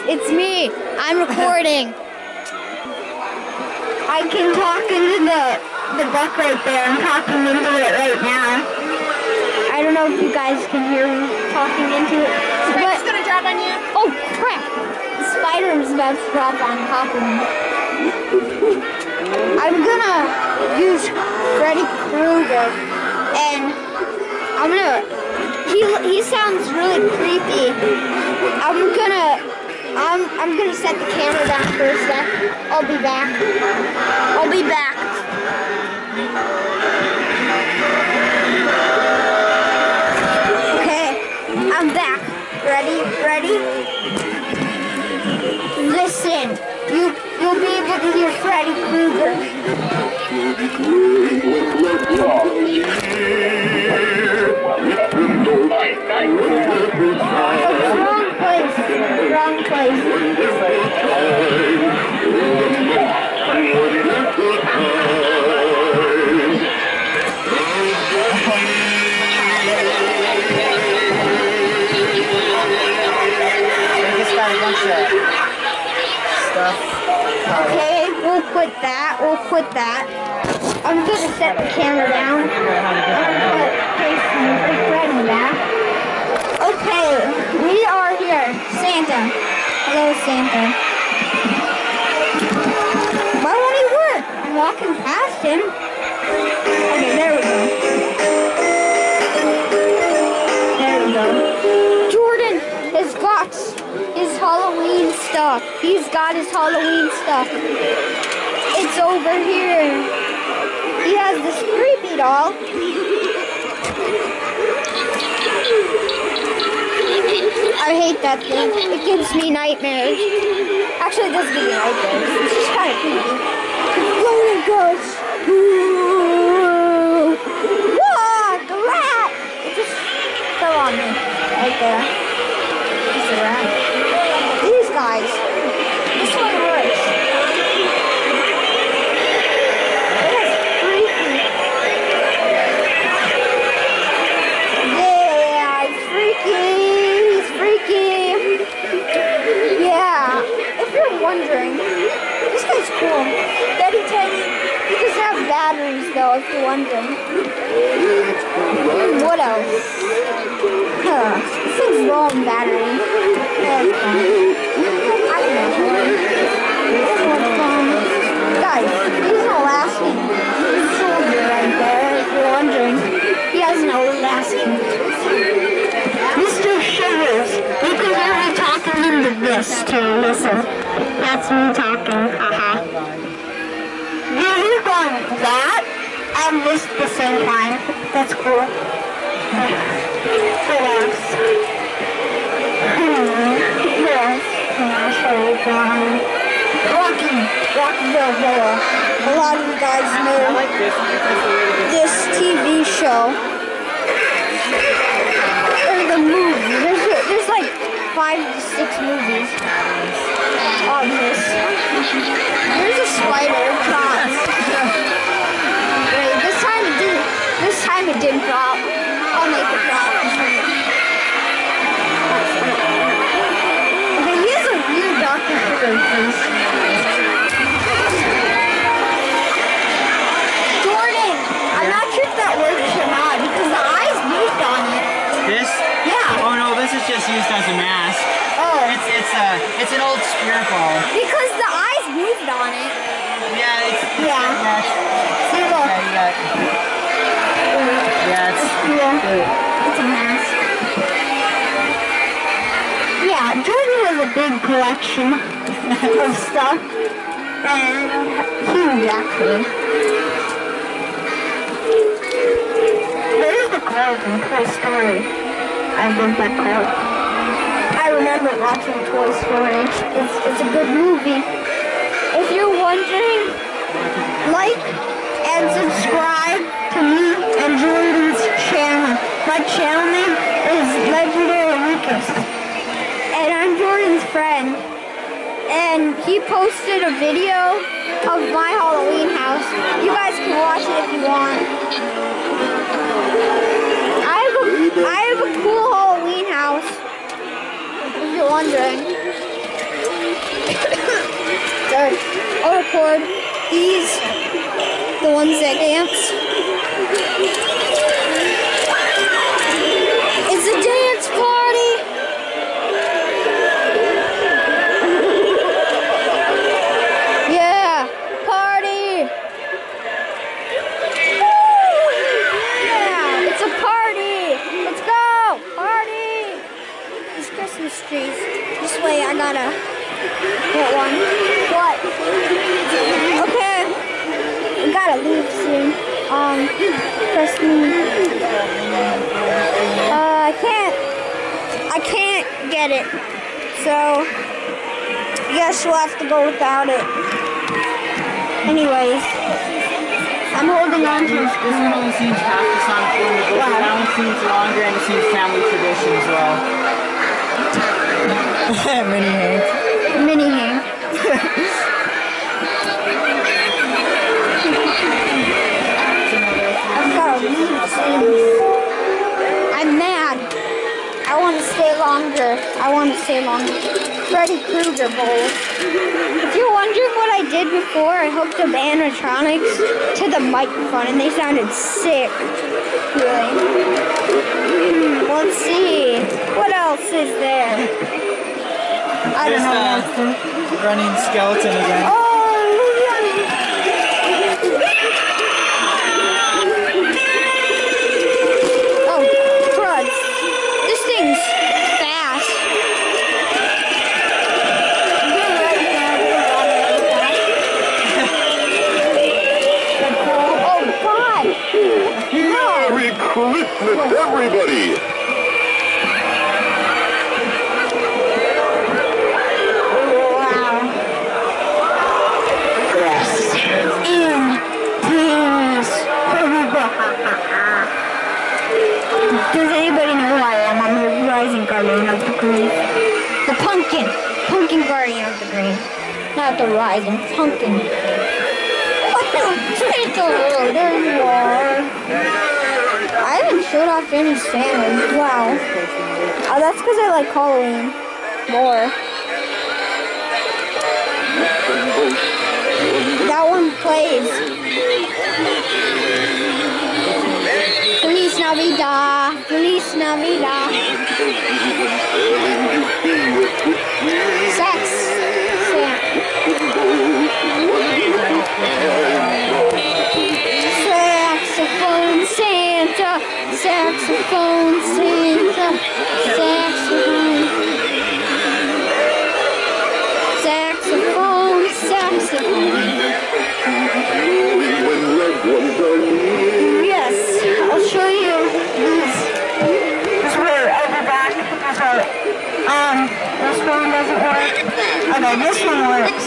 it's me. I'm recording. I can talk into the book right there. I'm talking into it right now. I don't know if you guys can hear me talking into it. Spider's gonna drop on you? Oh crap! The spider is about to drop on top of me. I'm gonna use Freddy Krueger, and I'm gonna. He sounds really creepy. I'm gonna set the camera down for a sec. I'll be back. I'll be back. Okay, I'm back. Ready? Listen, you'll be able to hear Freddy Krueger. Wrong place. Okay, we'll quit that. I'm gonna set the camera down. I'm gonna put Freddy back. Okay, we are here. Santa. Hello, Santa. Why won't he work? I'm walking past him. Okay, there we go. There we go. Jordan has got his Halloween stuff. He's got his Halloween stuff. It's over here. He has this creepy doll. I hate that thing. It gives me nightmares. Actually, it doesn't give me nightmares. It's just kind of creepy. Floating ghost. Whoa, the rat! It just fell on me. Right there. It's a rat. These guys. This one works. Wondering. This guy's cool. Daddy Teddy, he doesn't have batteries though, if you're wondering. What else? This thing's low on battery. That's fine. I don't know. Guys, he's not lasting. He's a soldier right there, if you're wondering. He has no lasting. Mr. Shivers, you can hear me talking into this too, listen. That's me talking, Yeah, you're going that and this at the same time. That's cool. What else? Rocky Balboa. A lot of you guys know this TV show. Or the movie. There's like 5 to 6 movies on this. There's a spider drop. Wait, this time it didn't drop. I'll make it drop. Okay, he has a weird Dr. Sugar face. Jordan, I'm not sure if that works or not because the eyes moved on it. This? Yeah. Oh no, this is just used as a mask. Oh. It's an old spirit ball. Because the eyes moved on it. Yeah, Yeah. See, look. Yeah, it's It's a mask. Yeah, Jordan has a big collection of stuff. And huge, actually. There's the quote in Toy Story. I think that quote. I remember watching Toy Story. It's a good movie. If you're wondering, like and subscribe to me and Jordan's channel. My channel name is Legendary Lucas. And I'm Jordan's friend. And he posted a video of my Halloween house. You guys can watch it if you want. I have a cool Halloween house, if you're wondering. I'll record these, the ones that dance. It's a dance party! Yeah, party! Woo! Yeah, it's a party! Let's go! Party! These Christmas trees. This way I gotta get one. What? Okay. We gotta leave soon. Christmas. I can't get it. So, I guess we'll have to go without it. Anyways, I'm holding on to This one only seems half the Sonic one, but that one seems longer and it seems family tradition as well. Mini Hank. Mini Hank. I'm mad. I want to stay longer. Freddy Krueger Bowl. If you're wondering what I did before, I hooked up animatronics to the microphone and they sounded sick. Really. Let's see. What else is there? I don't know. Running skeleton again. Oh! Christmas, everybody! Wow. Rest in peace. Does anybody know who I am? I'm the rising guardian of the grave. The pumpkin guardian of the grave. Not the rising pumpkin. There you are. I haven't showed off any Santas. Wow. Oh, that's because I like Halloween more. That one plays. Feliz Navidad. Feliz Navidad. Sex. Saxophone Santa, saxophone Santa, saxophone, saxophone, saxophone. Yes, I'll show you this. This where I'll be back. This one doesn't work. Okay, this one works.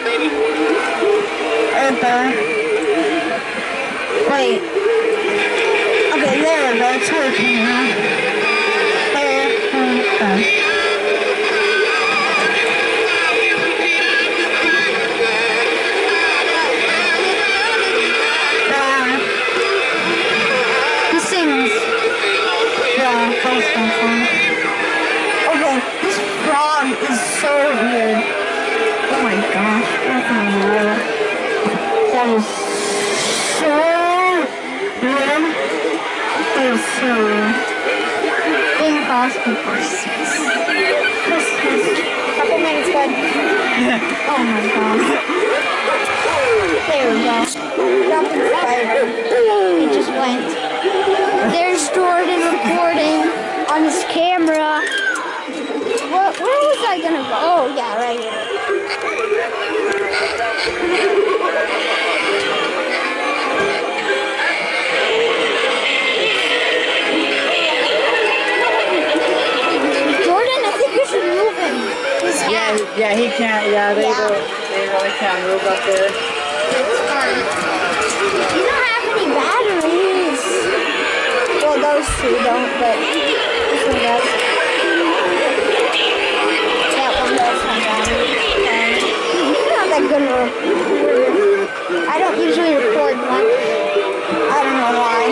Right there. Wait. Okay, there we go. It's working now. There. This thing's... Yeah, that's fun. Okay, this frog is so weird. Oh my gosh, that's unreal. That is so weird. That is so weird. Thing cost me Christmas. Couple minutes, bud. Oh my gosh. There we go. Drop the spider. He just went. There's Jordan recording on his camera. Where was I gonna go? Oh yeah, right here. Jordan, I think you should move him. His hat. Yeah, he can't. Yeah, they really can't move up there. It's fun. You don't have any batteries. Well, those two don't, but this one does. That one does have batteries. It's not that good of a recorder. I don't usually record much. I don't know why.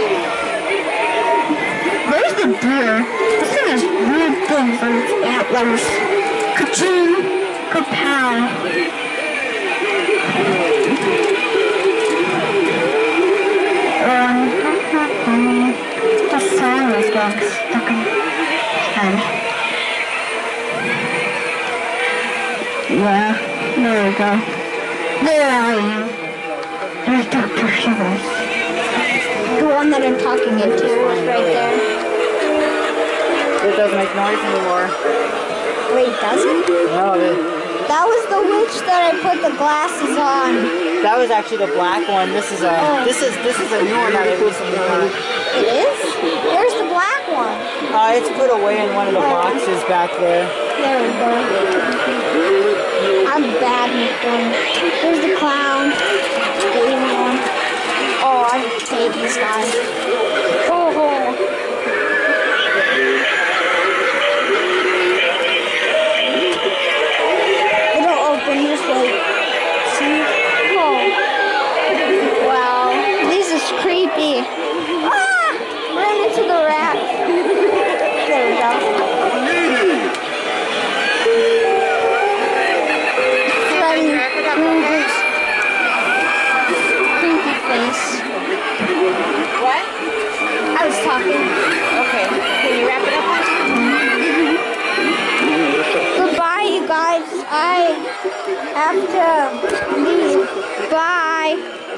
There's the deer. This thing has weird things on its antlers. Ka-ching! Ka-pow! The song is getting stuck in my head. Yeah, there we go. There I am. There's Dr. Shivers. The one that I'm talking into was right there. It doesn't make noise anymore. Wait, does it? No, That was the witch that I put the glasses on. that was actually the black one. This is a this is a new one that I recently got. It is? Where's the black one? It's put away in one of the boxes back there. There we go. I'm bad with them. There's the clown. The evil one. Oh, I hate these guys. Oh. It'll open this way. See? Oh. Wow. This is creepy. Ah! Ran into the rat. There we go. Freddy Krueger's creepy face. What? I was talking. Okay. Can you wrap it up? Goodbye, you guys. I have to leave. Bye.